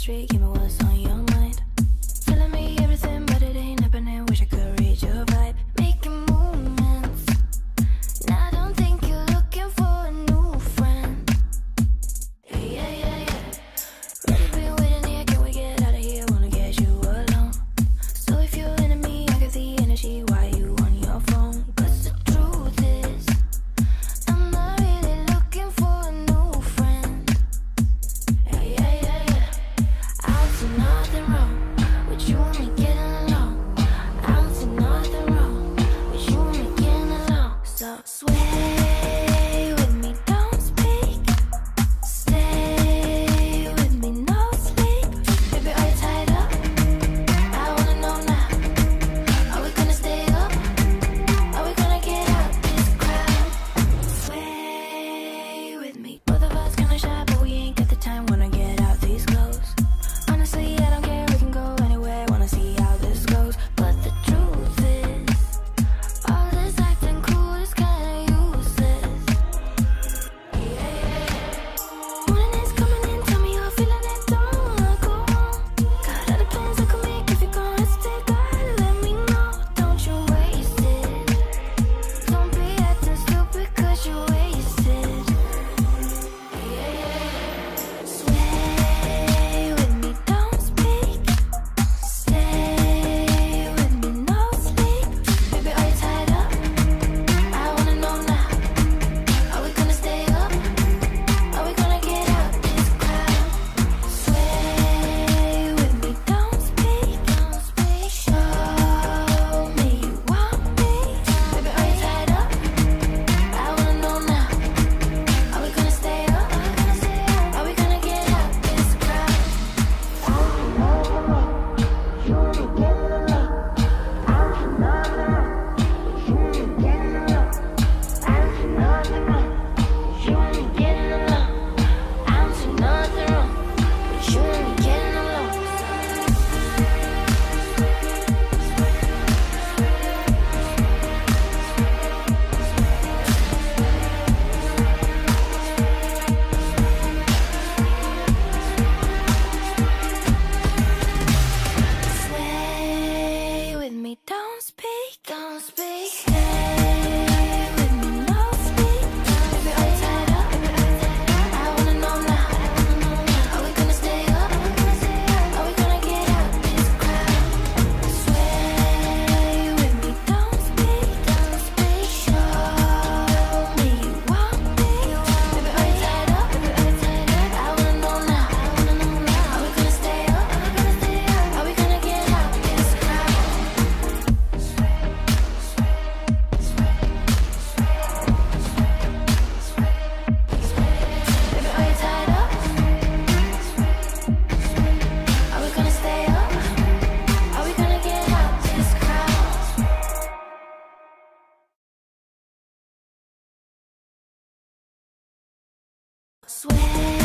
street, give me what's on your mind. Telling me everything, but it ain't happening. Wish I could read your vibe. Making movements. Now I don't think you're looking for a new friend. Yeah. Really been waiting here, can we get out of here? Wanna get you alone. So if you're into me, I get the energy. Why you on your phone? 'Cause the truth is, I'm not really looking for a new friend. Yeah. I don't see nothing wrong with you and me getting along. I don't see nothing wrong with you and me getting along. So sway with me, don't speak. Stay with me, no sleep. Baby, are you tied up? I wanna know now. Are we gonna stay up? Are we gonna get out this crowd? Sway with me. Both of us kinda shy, but we ain't got the time. Wanna get out these clothes. Honestly, I don't care, we can go anywhere. Wanna see how this goes. But the truth is, all this acting cool is kinda useless. Morning is coming in, tell me you're feeling it, don't wanna go home. Got other plans I could make if you're gonna hesitate, gotta let me know. Don't you waste it. Don't be acting stupid 'cause you're wasted. Sway with me, don't speak. Stay with me, no sleep. Baby, are you tied up? I wanna know now. Are we gonna stay up? Are we gonna get out this crowd? Sway with me, don't speak. Show me you want me. Baby, are you tied up? I wanna know now. Are we gonna stay up? Are we gonna get out this crowd? Sway with me, don't speak. Stay with me, no sleep. Baby, are you tied up? I wanna know now. Are we gonna stay up? Are we gonna get out this crowd? Sway with me, don't speak. Show me you want me. Baby, are you tied up? I wanna know now. Are we gonna stay up? Are we gonna get out this crowd? Baby, are you tied up? Are we gonna stay up? Are we gonna get out this crowd? Sway